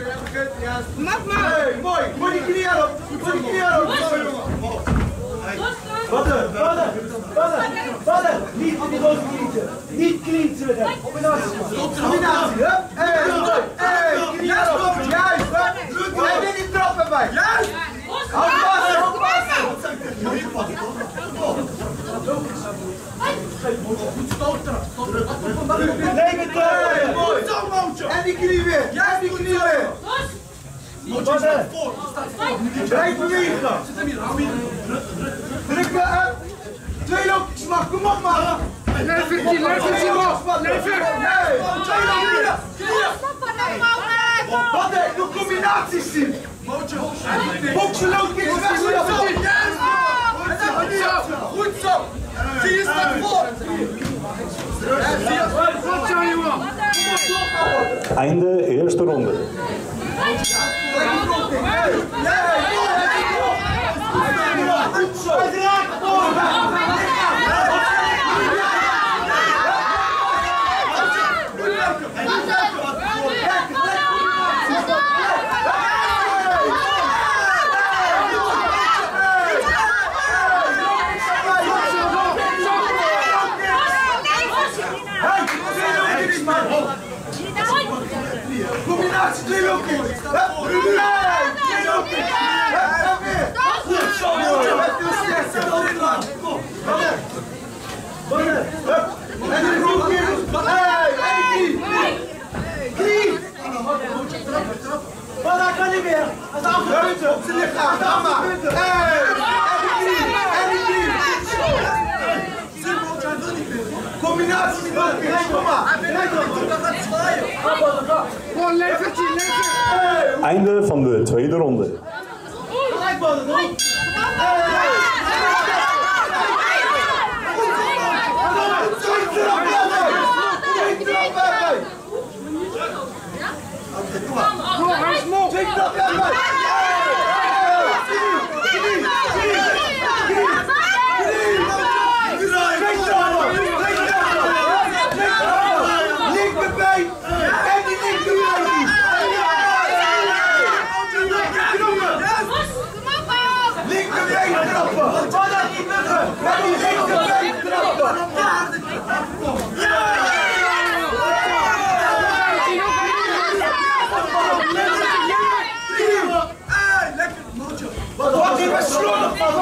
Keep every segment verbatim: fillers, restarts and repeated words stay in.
Mag maar. Hey, mooi. Moet die knieën op. Moet die knieën op. Vader, vader, vader, vader. Niet in die roze knietje. Niet knietje met hem. Combinatie. Combinatie, hè? Hey, mooi. Hey, knieën op. Juist, hè? Hij wil die trappen bij. Juist. Hou vast, hou vast. Nee, met trappen. Mooi. En die knie weer. En die knie weer. Vader. Blijf bewegen. Drukken uit. Twee loopjes mag, kom op man. Lever, die lever, Simon. Lever. Nee, twee loopjes. Wat hè, doe combinaties zien. Boksen loopjes, weg zo. Goed zo. Zie je staat voor. Goed zo, jongen. Einde eerste ronde. Combinatie, twee loopjes. Nee, twee loopjes. Goed zo, mooi. En die loopjes. Hey, en die knie. Knie. Maar dat kan niet meer. Dat is afgepunten. Op zijn lichaam. Hey, en die knie. En die knie. Combinatie met loopjes. Kom maar. Gewoon levertje, lever. Einde van de tweede ronde. Gelijkballen, hoor. Kom, hij is moe. Linkerbeen en die linkerbeen. Linkerbeen trappen. Wat dat niet lukken. En die linkerbeen trappen. Wat is er slordig van?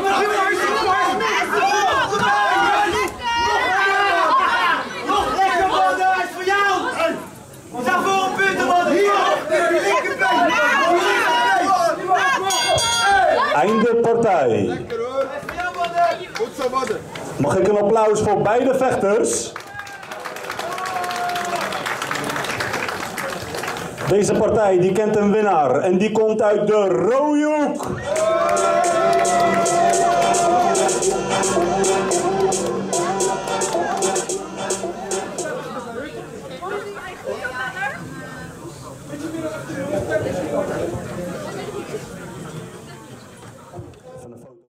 Nog lekker man, dat is voor jou. Sta voor een punt man. Hier, die linkerbeen. Einde partij. Goed zo, mannen. Mag ik een applaus voor beide vechters? Deze partij die kent een winnaar en die komt uit de rode hoek.